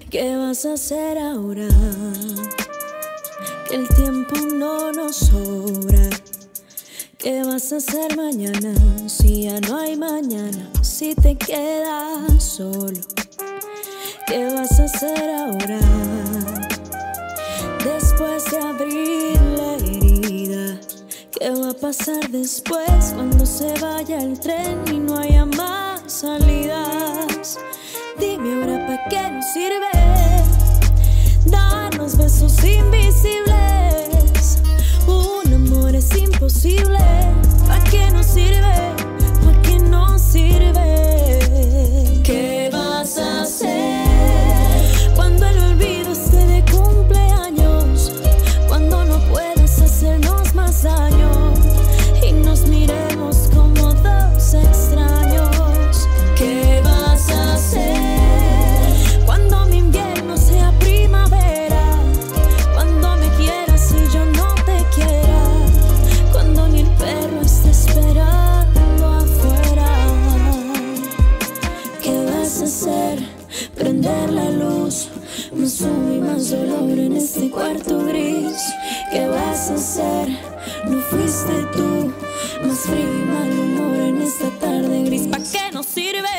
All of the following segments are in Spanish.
¿Qué vas a hacer ahora? Que el tiempo no nos sobra. ¿Qué vas a hacer mañana? Si ya no hay mañana, si te quedas solo. ¿Qué vas a hacer ahora? Después de abrir la herida, ¿qué va a pasar después cuando se vaya el tren y no haya más salidas? Dime ahora, ¿para qué nos sirve darnos besos invisibles? Un amor es imposible. ¿Para qué nos sirve? ¿Para qué nos sirve? ¿Qué vas a hacer cuando el olvido esté de cumpleaños? Cuando no puedas hacernos más daño y nos miremos como dos extraños. ¿Qué vas a hacer cuando mi invierno sea primavera? Cuando me quieras y yo no te quiera. Cuando ni el perro esté esperando afuera. ¿Qué vas a hacer? Prender la luz, más humo y más dolor en este cuarto gris. ¿Qué vas a hacer? No fuiste tú, más frío y mal humor en esta tarde gris. ¿Para qué nos sirve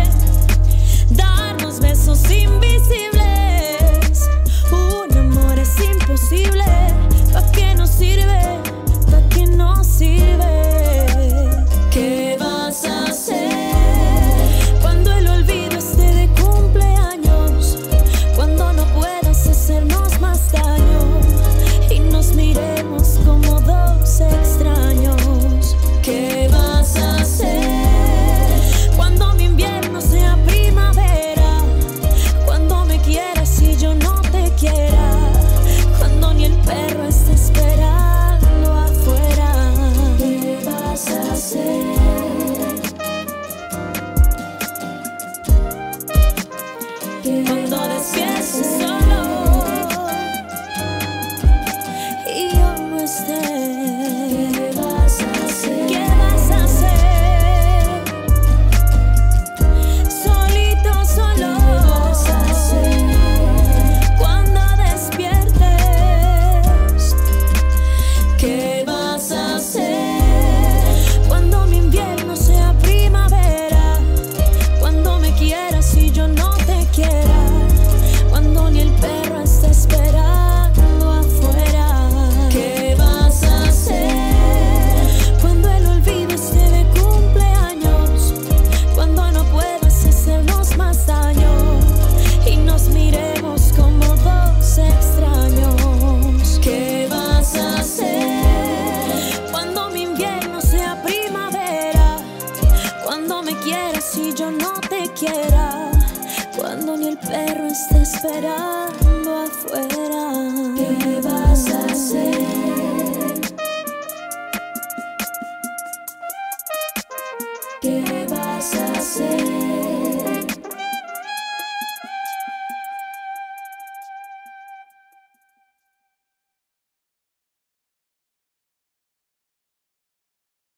darnos besos invisibles? Un amor es imposible. ¿Para qué nos sirve? ¿Para qué nos sirve? ¿Qué vas a hacer cuando el olvido esté de cumpleaños? Cuando no puedas hacernos más daño y nos miremos como dos extraños. ¿Qué vas a hacer cuando mi invierno sea primavera? Cuando me quieras y yo no te quiera. Cuando ni el perro esté esperando afuera. ¿Qué vas a hacer? Cuando despiertes solo y yo no esté. ¿Qué vas a hacer? ¿Qué vas a hacer? Solito, solo. ¿Qué vas a hacer? Cuando despiertes. ¿Qué vas a hacer cuando mi invierno sea primavera? Cuando me quieras y yo no te quiera. Cuando ni el perro esté esperando afuera. ¿Qué vas a hacer cuando el olvido esté de cumpleaños? Cuando no puedas hacernos más daño y nos miremos como dos extraños. ¿Qué vas a hacer cuando mi invierno sea primavera? Cuando me quieras y yo no te quiera. Cuando ni el perro esté esperando afuera. ¿Qué vas a hacer? ¿Qué vas a hacer?